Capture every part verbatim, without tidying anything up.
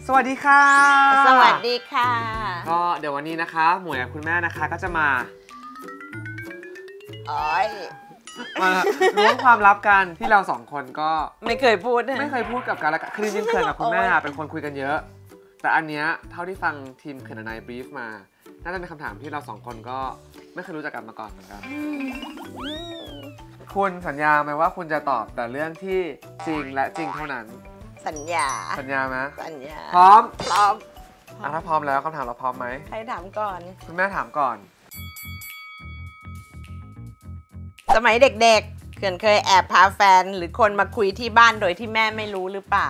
สวัสดีค่ะสวัสดีค่ะก็เดี๋ยววันนี้นะคะหมวยกับคุณแม่นะคะก็จะมาอ๋อยมาล้วงความลับกันที่เราสองคนก็ไม่เคยพูดไม่เคยพูดกับกันและกันคือจริงๆเขื่อนกับคุณแม่เป็นคนคุยกันเยอะแต่อันเนี้ยเท่าที่ฟังทีมเขื่อนนายบรีฟมาน่าจะเป็นคำถามที่เราสองคนก็ไม่เคยรู้จักกันมาก่อนเหมือนกันคุณสัญญาไหมว่าคุณจะตอบแต่เรื่องที่จริงและจริงเท่านั้นสัญญาสัญญาไหมสัญญาพร้อมพร้อมถ้าพร้อมแล้วคำถามเราพร้อมไหมใครถามก่อนคุณแม่ถามก่อนสมัยเด็กๆเขื่อนเคยแอบพาแฟนหรือคนมาคุยที่บ้านโดยที่แม่ไม่รู้หรือเปล่า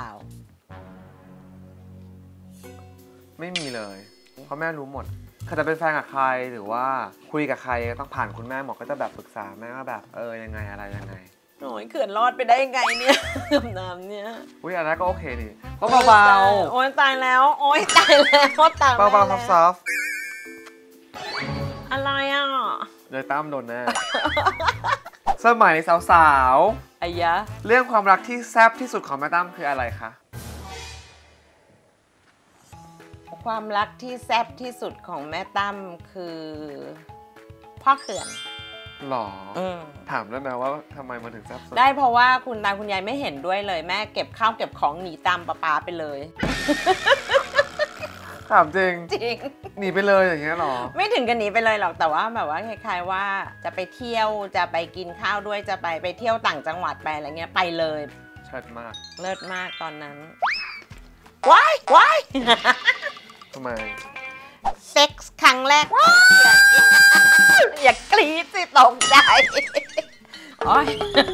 ไม่มีเลยเพราะแม่รู้หมดเขาจะเป็นแฟนกับใครหรือว่าคุยกับใครต้องผ่านคุณแม่หมดก็จะแบบปรึกษาแม่ว่าแบบเออยังไงอะไรยังไงโอ้ยเขื่อนรอดไปได้ยังไงเนี่ยกับน้ำเนี่ยอุ้ยอันนั้นก็โอเคนี่ก็เบาๆโอ้ยตายแล้วโอ้ยตายแล้วตายเบาๆซอฟต์อะไรอ่ะเลยตั้มโดนแน่สมัยสาวๆอายะเรื่องความรักที่แซ่บที่สุดของแม่ตั้มคืออะไรคะความรักที่แซ่บที่สุดของแม่ตั้มคือพ่อเขื่อนหรอถามได้ไหมว่าทำไมมันถึงแซ่บสุดได้เพราะว่าคุณตาคุณยายไม่เห็นด้วยเลยแม่เก็บข้าวเก็บของหนีตามป้าป้าไปเลยถามจริงจริงหนีไปเลยอย่างเงี้ยหรอไม่ถึงกันหนีไปเลยหรอกแต่ว่าแบบว่าคล้ายๆว่าจะไปเที่ยวจะไปกินข้าวด้วยจะไปไปเที่ยวต่างจังหวัดไปอะไรเงี้ยไปเลยเชิดมากเลิศมากตอนนั้นว้ายว้ายทำไมเซ็กส์ครั้งแรกอย่ากรี๊ดสิตกใจโอ๊ย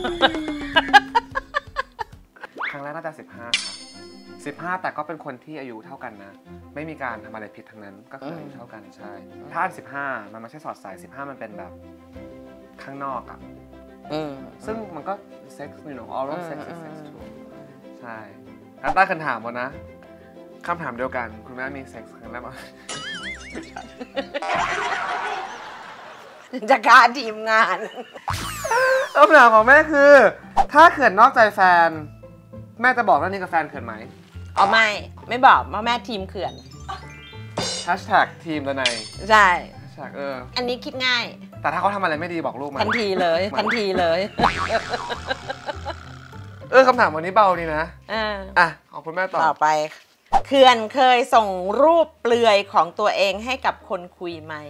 ครั้งแรกน่าจะสิบห้าครับสิบห้าแต่ก็เป็นคนที่อายุเท่ากันนะไม่มีการทำอะไรผิดทั้งนั้นก็คืออายุเท่ากันใช่ถ้าสิบห้ามันไม่ใช่สอดสายสิบห้ามันเป็นแบบข้างนอกอ่ะซึ่งมันก็เซ็กส์อยู่เนาะ oral sex is sex too ใช่แล้วตั้งคำถามมานะคำถามเดียวกันคุณแม่มีเซ็กส์ครั้งแรกมั้ยจะฆ่าทีมงานคำถามของแม่คือถ้าเขื่อนนอกใจแฟนแม่จะบอกเรื่องนี้กับแฟนเขื่อนไหมอ๋อไม่ไม่บอกเพราะแม่ทีมเขื่อนแฮชแท็กทีมละในใช่แฮชแท็กเอออันนี้คิดง่ายแต่ถ้าเขาทำอะไรไม่ดีบอกลูกมันทันทีเลยทันทีเลยเออคำถามวันนี้เบาดีนะอ่าอ่ะขอบคุณแม่ต่อต่อไปเขื่อนเคยส่งรูปเปลือยของตัวเองให้กับคนคุยไหม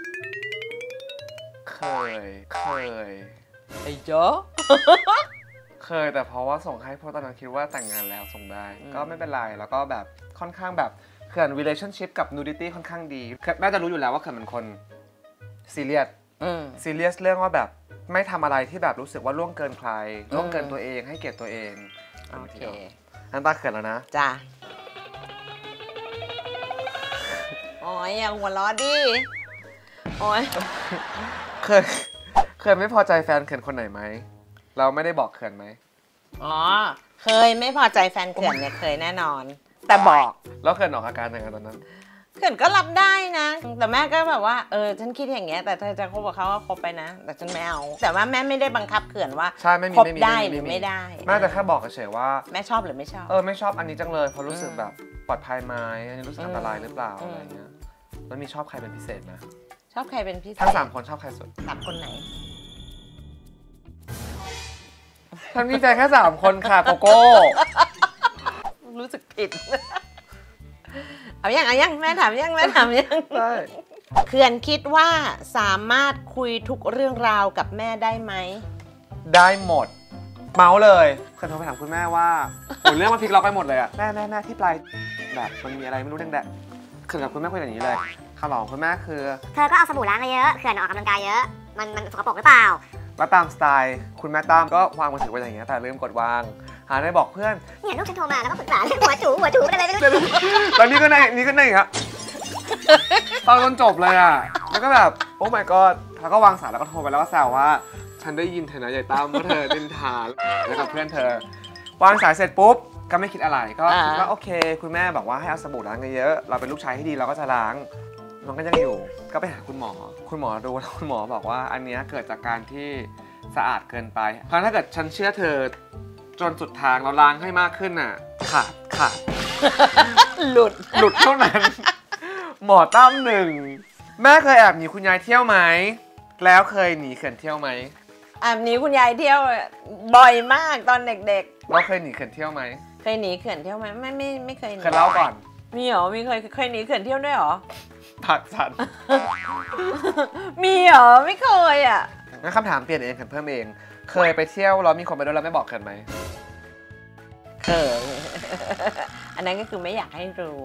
เคยเคยไอ้เจ้าเคยแต่เพราะว่าส่งให้เพราะตอนนั้นคิดว่าแต่งงานแล้วส่งได้ก็ไม่เป็นไรแล้วก็แบบค่อนข้างแบบเขื่อน relationship กับ nudity ค่อนข้างดีแม่จะรู้อยู่แล้วว่าเขื่อนเป็นคนซีเรียสซีเรียสเรื่องว่าแบบไม่ทำอะไรที่แบบรู้สึกว่าล่วงเกินใครล่วงเกินตัวเองให้เกียรติตัวเองโอเคนั่นตาเขื่อนแล้วนะจ้าโอ้ยอย่าหัวล้อดิโอ้ยเคยเคยไม่พอใจแฟนเขื่อนคนไหนไหมเราไม่ได้บอกเขื่อนไหมอ๋อเคยไม่พอใจแฟนเขื่อนเนี่ยเคยแน่นอนแต่บอกแล้วเขื่อนออกอาการยังไงตอนนั้นเขื่อนก็รับได้นะแต่แม่ก็แบบว่าเออฉันคิดอย่างเงี้ยแต่เธอจะคบกับเขาก็คบไปนะแต่ฉันไม่เอาแต่ว่าแม่ไม่ได้บังคับเขื่อนว่าคบได้หรือไม่ได้แม่แต่แค่บอกเฉยๆว่าแม่ชอบหรือไม่ชอบเออไม่ชอบอันนี้จังเลยเพราะรู้สึกแบบปลอดภัยไหมอันนี้รู้สึกอันตรายหรือเปล่าอะไรเงี้ยแล้วมีชอบใครเป็นพิเศษนะชอบใครเป็นพิเศษทั้งสามคนชอบใครสุดสามคนไหนฉันมีใจแค่สามคนค่ะโกโก้รู้สึกผิดเอายังเอายังแม่ถามยังแม่ถามยังได้เขื่อนคิดว่าสามารถคุยทุกเรื่องราวกับแม่ได้ไหมได้หมดเมาส์เลยเคยโทรไปถามคุณแม่ว่าโอ้เรื่องมันพลิกล็อกไปหมดเลยอะแม่แม่แม่ที่ปลายแบบมันมีอะไรไม่รู้แดงๆคือกับคุณแม่คุยอย่างนี้เลยคำตอบของคุณแม่คือเธอก็เอาสบู่ล้างเยอะเขื่อนออกกำลังกายเยอะมันมันสกปรกหรือเปล่าแล้วตามสไตล์คุณแม่ตั้มก็วางมือถือไว้อย่างเงี้ยแต่ลืมกดวางหาได้บอกเพื่อนเนี่ยลูกฉันโทรมาแล้วก็ปรึกษาเรื่องหัวจูหัวจูอะไรไม่รู้ตอนนี้ก็ในนี่ก็ในครับตอนจนจบเลยอ่ะแล้วก็แบบโอ้ my god แล้วก็วางสายแล้วก็โทรไปแล้วก็แซวว่าฉันได้ยินเธอนะยายตั้มว่าเธอดินทาแล้วกับเพื่อนเธอวางสายเสร็จปุ๊บก็ไม่คิดอะไรก็คิดว่าโอเคคุณแม่บอกว่าให้เอาสบู่ล้างเยอะเราเป็นลูกชายที่ดีเราก็จะล้างมันก็ยังอยู่ก็ไปหาคุณหมอคุณหมอดูแล้วคุณหมอบอกว่าอันนี้เกิดจากการที่สะอาดเกินไปเพราะถ้าเกิดฉันเชื่อเธอจนสุดทางเราล้างให้มากขึ้นน่ะขาดขาดหลุดหลุดเท่านั้นหมอตั้มหนึ่งแม่เคยแอบหนีคุณยายเที่ยวไหมแล้วเคยหนีเขื่อนเที่ยวไหมแอบหนีคุณยายเที่ยวบ่อยมากตอนเด็กๆเราเคยหนีเขื่อนเที่ยวไหมเคยหนีเขื่อนเที่ยวไหมไม่ไม่ไม่เคยหนีเคยเล่าก่อนมีเหรอมีเคยเคยหนีเขื่อนเที่ยวด้วยเหรอผักสันมีเหรอไม่เคยอ่ะงั้นคำถามเปลี่ยนเองเขื่อนเพิ่มเองเคยไปเที่ยวแล้วมีคนไปด้วยแล้วไม่บอกเขื่อนไหมเคยอันนั้นก็คือไม่อยากให้รู้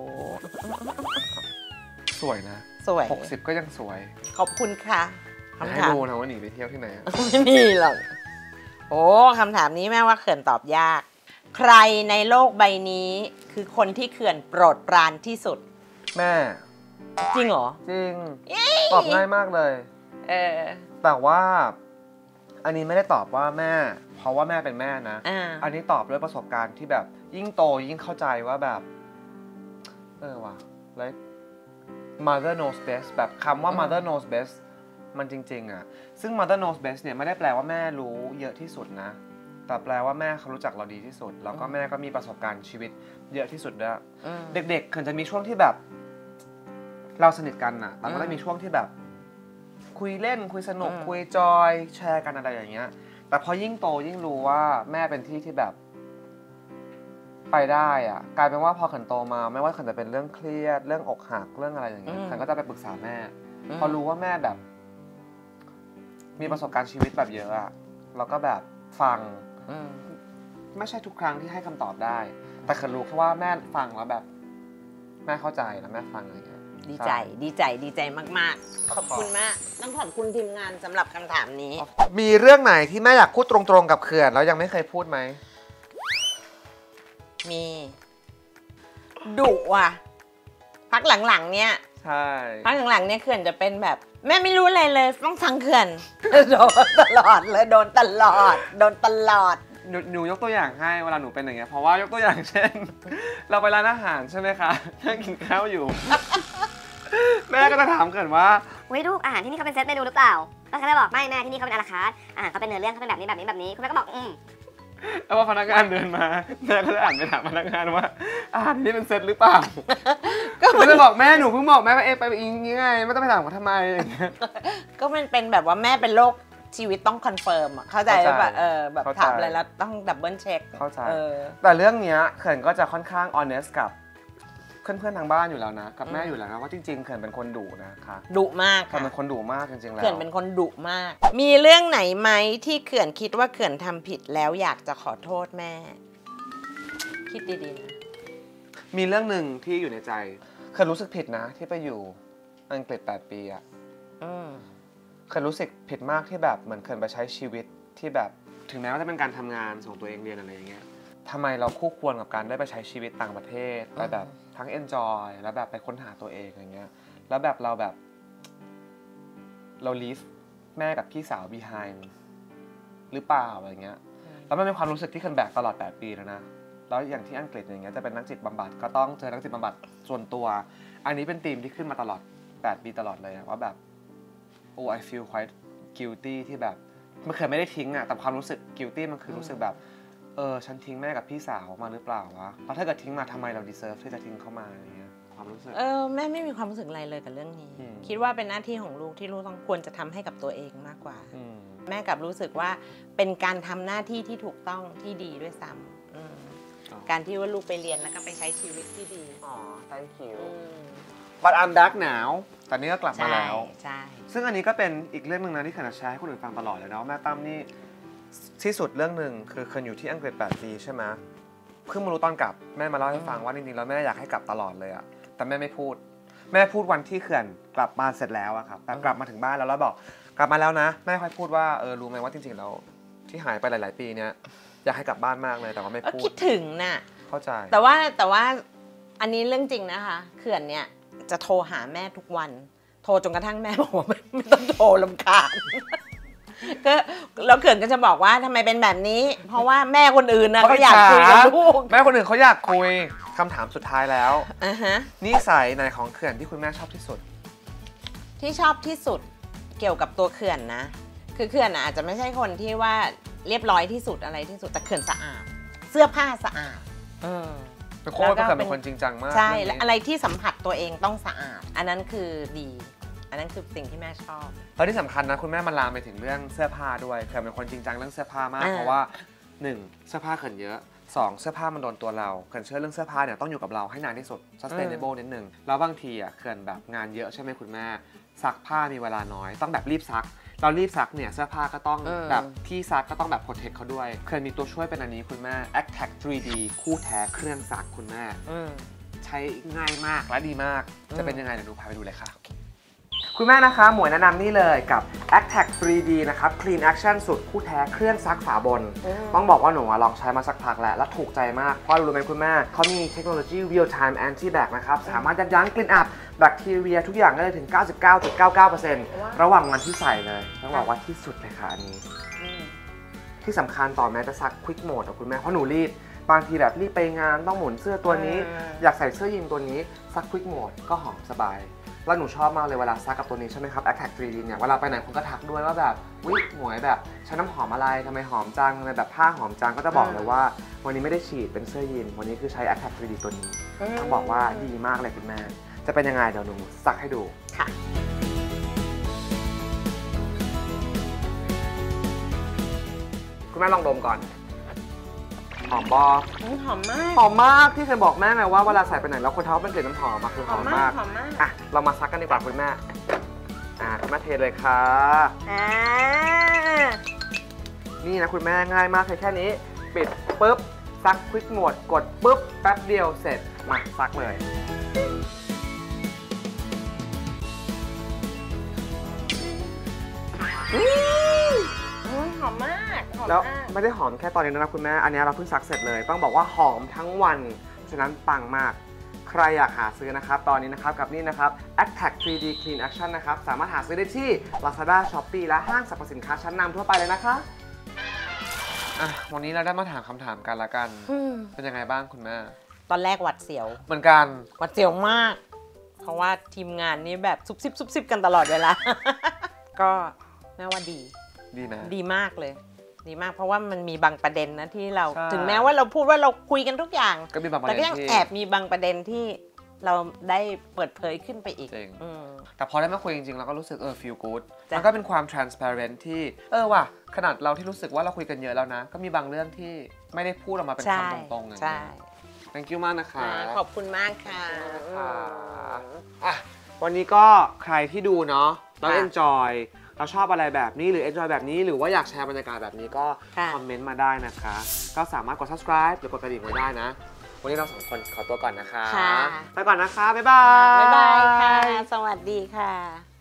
สวยนะสวยหกสิบก็ยังสวยขอบคุณค่ะให้ดูนะว่าหนีไปเที่ยวที่ไหนไม่มีหรอกโอ้คำถามนี้แม่ว่าเขื่อนตอบยากใครในโลกใบนี้คือคนที่เขื่อนโปรดปรานที่สุดแม่จริงเหรอจริงตอบง่ายมากเลยเออแต่ว่าอันนี้ไม่ได้ตอบว่าแม่เพราะว่าแม่เป็นแม่นะอ, อันนี้ตอบด้วยประสบการณ์ที่แบบยิ่งโตยิ่งเข้าใจว่าแบบเออว่ะ like mother knows best แบบคำว่า mother knows best มันจริงๆอ่ะซึ่ง mother knows best เนี่ยไม่ได้แปลว่าแม่รู้เยอะที่สุดนะแต่แปลว่าแม่เขารู้จักเราดีที่สุดแล้วก็แม่ก็มีประสบการณ์ชีวิตเยอะที่สุดด้วยเด็กๆเคยจะมีช่วงที่แบบเราสนิทกันอ่ะแต่ก็ได้มีช่วงที่แบบคุยเล่นคุยสนุกคุยจอยแชร์กันอะไรอย่างเงี้ยแต่พอยิ่งโตยิ่งรู้ว่าแม่เป็นที่ที่แบบไปได้อ่ะกลายเป็นว่าพอขันโตมาไม่ว่าขันจะเป็นเรื่องเครียดเรื่องอกหักเรื่องอะไรอย่างเงี้ยขันก็จะไปปรึกษาแม่พอรู้ว่าแม่แบบมีประสบการณ์ชีวิตแบบเยอะอ่ะแล้วก็แบบฟังไม่ใช่ทุกครั้งที่ให้คำตอบได้แต่ขันรู้แค่ว่าแม่ฟังแล้วแบบแม่เข้าใจแล้วแม่ฟังอะไรเงี้ยดีใจดีใจดีใจมากๆขอบคุณมากต้องขอบคุณทีมงานสำหรับคำถามนี้มีเรื่องไหนที่แม่อยากพูดตรงๆกับเขื่อนแล้วยังไม่เคยพูดไหมมีดุว่ะพักหลังๆเนี้ยใช่พักหลังๆเนี้ยเขื่อนจะเป็นแบบแม่ไม่รู้อะไรเลยต้องฟังเขื่อนโดนตลอดเลยโดนตลอดโดนตลอดหนูหนูยกตัวอย่างให้เวลาหนูเป็นอย่างเงี้ยเพราะว่ายกตัวอย่างเช่นเราไปร้านอาหารใช่ไหมคะนั่งกินข้าวอยู่แม่ก็จะถามเกิดว่าเฮ้ยลูกอาหารที่นี่เขาเป็นเซตเมนูหรือเปล่าแล้วเขาจะบอกไม่แม่ที่นี่เขาเป็นอาราคาร์ทอาหารเขาเป็นเนื้อเรื่องเขาเป็นแบบนี้แบบนี้แบบนี้คุณแม่ก็บอกอืมแล้วพอพนักงานเดินมาแม่ก็จะอ่านไปถามพนักงานว่าอาหารที่นี่เป็นเซตหรือเปล่าก็จะบอกแม่หนูเพิ่งบอกแม่ว่าเอ๊ะไปอิงยังไงไม่ต้องไปถามเขาทำไมอย่างเงี้ยก็มันเป็นแบบว่าแม่เป็นโรคชีวิตต้องคอนเฟิร์มอ่ะเข้าใจแบบเออแบบถามอะไรแล้วต้องดับเบิลเช็คเข้าใจแต่เรื่องเนี้ยเขื่อนก็จะค่อนข้าง honest กับเพื่อนๆทางบ้านอยู่แล้วนะกับแม่อยู่แล้วนะว่าจริงๆเขื่อนเป็นคนดุนะคะดุมากเขื่อนเป็นคนดุมากจริงๆแล้วเขื่อนเป็นคนดุมากมีเรื่องไหนไหมที่เขื่อนคิดว่าเขื่อนทำผิดแล้วอยากจะขอโทษแม่คิดดีๆนะมีเรื่องหนึ่งที่อยู่ในใจเขื่อนรู้สึกผิดนะที่ไปอยู่อังกฤษแปดปีอ่ะเขื่อนรู้สึกผิดมากที่แบบเหมือนเขื่อนไปใช้ชีวิตที่แบบถึงแม้ว่าจะเป็นการทำงานส่งตัวเองเรียนอะไรอย่างเงี้ยทำไมเราคู่ควรกับการได้ไปใช้ชีวิตต่างประเทศไปแบบทั้ง enjoy แล้วแบบไปค้นหาตัวเองอย่างเงี้ยแล้วแบบเราแบบเรา leave แม่กับพี่สาว behind หรือเปล่าอะไรเงี้ยแล้วมันเป็นความรู้สึกที่เขื่อนแบกตลอดแปดปีแล้วนะแล้วอย่างที่อังกฤษอย่างเงี้ยจะเป็นนักจิตบำบัดก็ต้องเจอนักจิตบำบัดส่วนตัวอันนี้เป็นธีมที่ขึ้นมาตลอดแปดปีตลอดเลยว่าแบบโอ้ I feel quite guilty ที่แบบมันเคยไม่ได้ทิ้งอะแต่ความรู้สึก guilty มันคือรู้สึกแบบเออฉันทิ้งแม่กับพี่สาวมาหรือเปล่าวะเพราะถ้าเกิดทิ้งมาทำไมเรา deserve ที่จะทิ้งเข้ามาอย่างเงี้ยความรู้สึกเออแม่ไม่มีความรู้สึกอะไรเลยกับเรื่องนี้คิดว่าเป็นหน้าที่ของลูกที่ลูกต้องควรจะทำให้กับตัวเองมากกว่าแม่กับรู้สึกว่าเป็นการทำหน้าที่ที่ถูกต้องที่ดีด้วยซ้ำการที่ว่าลูกไปเรียนแล้วก็ไปใช้ชีวิตที่ดีอ๋อ thank you but I'm back now ตอนนี้ก็กลับมาแล้วใช่ซึ่งอันนี้ก็เป็นอีกเรื่องนึงนะที่เขื่อนแชร์ให้คนอื่นฟังตลอดเลยเนาะแม่ตั้มนี่ที่สุดเรื่องหนึ่งคือเขื่อนอยู่ที่อังกฤษแปดปีใช่ไหมเพิ่งมารู้ตอนกลับแม่มาเล่าให้ฟังว่าจริงๆแล้วแม่อยากให้กลับตลอดเลยอะแต่แม่ไม่พูดแม่พูดวันที่เขื่อนกลับมาเสร็จแล้วอะครับแต่กลับมาถึงบ้านแล้วแล้วบอกกลับมาแล้วนะแม่ค่อยพูดว่าเออรู้ไหมว่าจริงๆแล้วที่หายไปหลายๆปีเนี้ยอยากให้กลับบ้านมากเลยแต่ว่าไม่พูดคิดถึงน่ะเข้าใจแต่ว่าแต่ว่าอันนี้เรื่องจริงนะคะเขื่อนเนี่ยจะโทรหาแม่ทุกวันโทรจนกระทั่งแม่บอกว่าไม่ไม่ต้องโทรรำคาญก็แล้วเขื่อนก็จะบอกว่าทำไมเป็นแบบนี้เพราะว่าแม่คนอื่นนะเขาอยากคุยกับลูกแม่คนอื่นเขาอยากคุยคำถามสุดท้ายแล้วอ่าฮะนิสัยไหนของเขื่อนที่คุณแม่ชอบที่สุดที่ชอบที่สุดเกี่ยวกับตัวเขื่อนนะคือเขื่อนอาจจะไม่ใช่คนที่ว่าเรียบร้อยที่สุดอะไรที่สุดแต่เขื่อนสะอาดเสื้อผ้าสะอาดเป็นโค้ชก็เป็นคนจริงจังมากใช่และอะไรที่สัมผัสตัวเองต้องสะอาดอันนั้นคือดีอันนั้นคือสิ่งที่แม่ชอบแล้วที่สำคัญนะคุณแม่มันลามไปถึงเรื่องเสื้อผ้าด้วยเขื่อนเป็นคนจริงจังเรื่องเสื้อผ้ามากเพราะว่าหนึ่งเสื้อผ้าเขื่อนเยอะสองเสื้อผ้ามันโดนตัวเราเขื่อนเชื่อเรื่องเสื้อผ้าเนี่ยต้องอยู่กับเราให้นานที่สุด sustainable นิดนึงแล้วบางทีอ่ะเขื่อนแบบงานเยอะใช่ไหมคุณแม่ซักผ้ามีเวลาน้อยต้องแบบรีบซักเรารีบซักเนี่ยเสื้อผ้าก็ต้องแบบที่ซักก็ต้องแบบ protect เขาด้วยเขื่อนมีตัวช่วยเป็นอันนี้คุณแม่ Actac ทรี ดี คู่แท้เครื่องซักคุณแม่ใช้ง่ายมากและดีมากจะเป็นยังไงเดี๋ยวดูพาไปดูเลยค่ะคุณแม่นะคะหมวยแนะนำนี่เลยกับ Actac ทรี ดี นะครับ Clean Action สูตรคู่แท้เครื่องซักฝาบนต้องบอกว่าหนูลองใช้มาสักพักแล้วและถูกใจมากเพราะรู้ไหมคุณแม่เขามีเทคโนโลยี Real Time Anti Bac นะครับสามารถยับยั้งกลิ่นอับแบคทีเรียทุกอย่างได้เลยถึง เก้าสิบเก้าจุดเก้าเก้าเปอร์เซ็นต์ ระหว่างวันที่ใส่เลยต้องบอกว่าที่สุดเลยค่ะอันนี้ที่สำคัญต่อแม้จะซัก Quick Mode กับคุณแม่เพราะหนูรีบบางทีแบบรีบไปงานต้องหมุนเสื้อตัวนี้อยากใส่เสื้อยีนตัวนี้ซัก Quick Mode ก็หอมสบายแล้วหนูชอบมากเลยเวลาซักกับตัวนี้ใช่ไหมครับ Actac ทรี ดี เนี่ยเวลาไปไหนคนก็ทักด้วยว่าแบบวิหมวยแบบใช้น้ำหอมอะไรทำไมหอมจังทำไมแบบผ้าหอมจังก็จะบอกเลยว่าวันนี้ไม่ได้ฉีดเป็นเสื้อยีนวันนี้คือใช้ Actac ทรี ดี ตัวนี้ต้องบอกว่าดีมากเลยคุณแม่จะเป็นยังไงเดี๋ยวหนูซักให้ดูค่ะคุณแม่ลองดมก่อนหอมบอหอมมากหอมมากที่เคยบอกแม่ไงว่าเวลาใส่ไปไหนแล้วคนเท้าเป็นกลิ่นน้ำหอมมาคือหอมมากหอมมากอ่ะเรามาซักกันดีกว่าคุณแม่อ่ะคุณแม่เทเลยค่ะอ่านี่นะคุณแม่ง่ายมากแค่นี้ปิดปุ๊บซักควิกโหมดกดปุ๊บแป๊บเดียวเสร็จมาซักเลยหอมมากแล้วไม่ได้หอมแค่ตอนนี้นะคุณแม่อันนี้เราเพิ่งซักเสร็จเลยต้องบอกว่าหอมทั้งวันฉะนั้นปังมากใครอยากหาซื้อนะครับตอนนี้นะครับกับนี่นะครับ Actac ทรี ดี Clean Action นะครับสามารถหาซื้อได้ที่ Lazada Shopee และห้างสรรพสินค้าชั้นนำทั่วไปเลยนะคะอ่ะวันนี้เราได้มาถามคำถามกันละกันเป็นยังไงบ้างคุณแม่ตอนแรกหวัดเสียวเหมือนกันหวัดเสียวมากเพราะว่าทีมงานนี้แบบซุบซิบซุบซิบกันตลอดเวลาก็แม่ว่าดีดีนะดีมากเลยดีมากเพราะว่ามันมีบางประเด็นนะที่เราถึงแม้ว่าเราพูดว่าเราคุยกันทุกอย่างก็มีบางประเด็นแต่ก็ยังแอบมีบางประเด็นที่เราได้เปิดเผยขึ้นไปอีกแต่พอได้มาคุยจริงๆเราก็รู้สึกเออ feel good มันก็เป็นความ transparent ที่เออว่ะขนาดเราที่รู้สึกว่าเราคุยกันเยอะแล้วนะก็มีบางเรื่องที่ไม่ได้พูดออกมาเป็นคำตรงๆใช่ thank you มากนะคะขอบคุณมากค่ะอ่ะวันนี้ก็ใครที่ดูเนาะแล้ว enjoyเราชอบอะไรแบบนี้หรือ enjoy แบบนี้หรือว่าอยากแชร์บรรยากาศแบบนี้ก็คอมเมนต์มาได้นะคะก็สามารถกด subscribe หรือกดกระดิ่งไว้ได้นะวันนี้เราสองคนขอตัวก่อนนะคะไปก่อนนะคะบ๊ายบายบ๊ายบายค่ะสวัสดีค่ะ